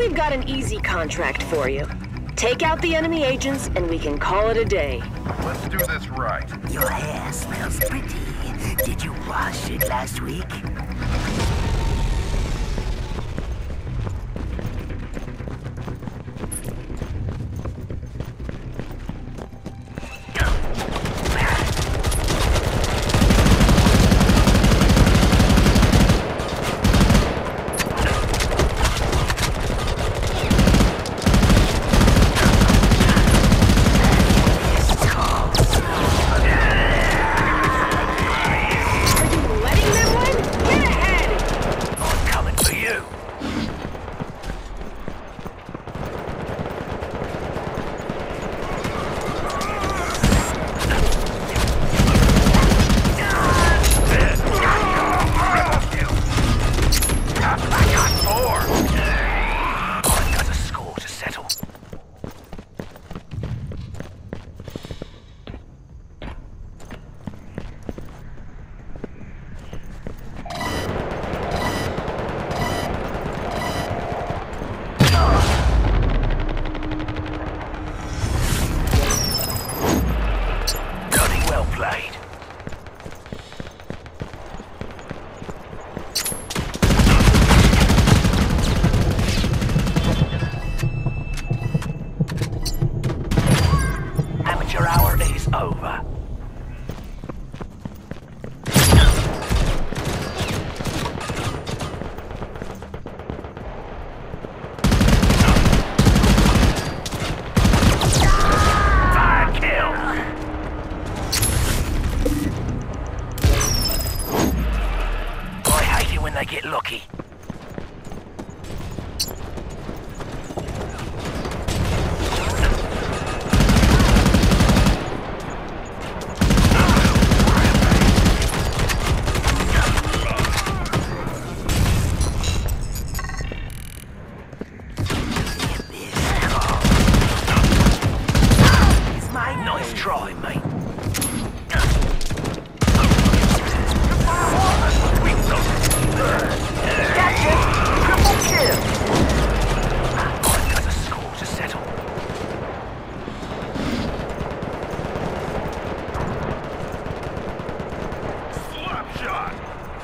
We've got an easy contract for you. Take out the enemy agents and we can call it a day. Let's do this right. Your hair smells pretty. Did you wash it last week? Amateur hour is over. Fire kill! I hate it when they get lucky. Nice try, mate. Gotcha! Triple kill! I've got a score to settle. Slap shot!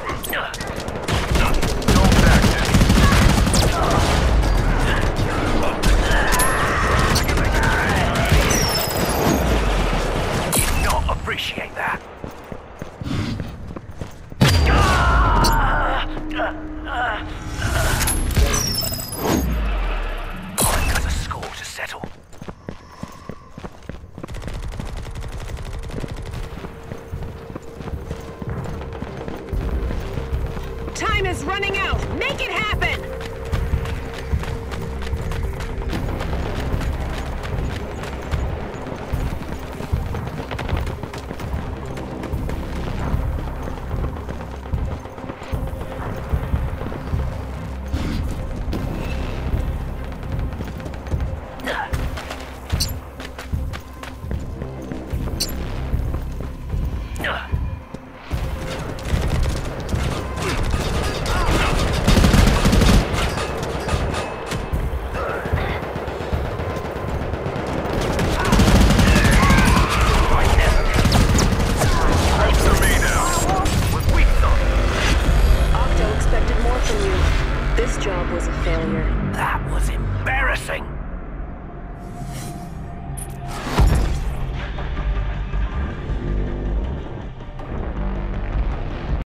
Appreciate that. I've got a score to settle. Time is running out. Make it happen! Ugh.